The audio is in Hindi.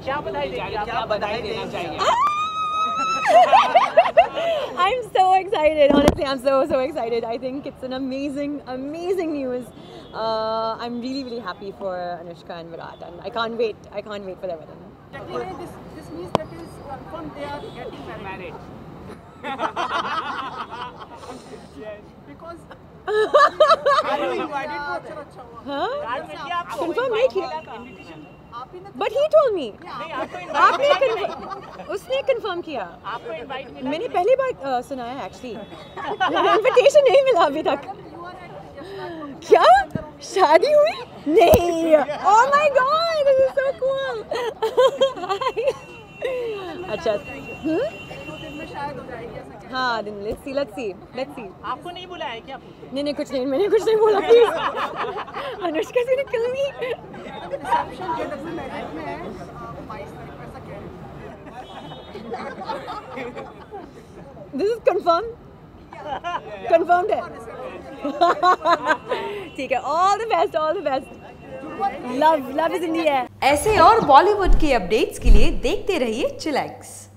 क्या बधाई देना चाहिए? I'm so excited. Honestly, I'm so excited. I think it's an amazing news. I'm really happy for Anushka and Virat, and I can't wait for their wedding. Jacqueline, this means that is confirmed they are getting married. Yes. Because are you invited for that? Huh? Confirm नहीं किया. But he told me. उसने confirm किया. मैंने पहली बार सुना है actually. Invitation नहीं मिला अभी तक. क्या? शादी हुई? नहीं. Oh my God, this is so cool. अच्छा. हाँ, let's see. आपको नहीं बुलाया है क्या? नहीं कुछ नहीं, मैंने कुछ नहीं बोला प्लीज. अनुष्का से निकल गई. This is confirmed है. ठीक है. All the best. Love is in the air. ऐसे और बॉलीवुड के अपडेट्स के लिए देखते रहिए चिलैक्स.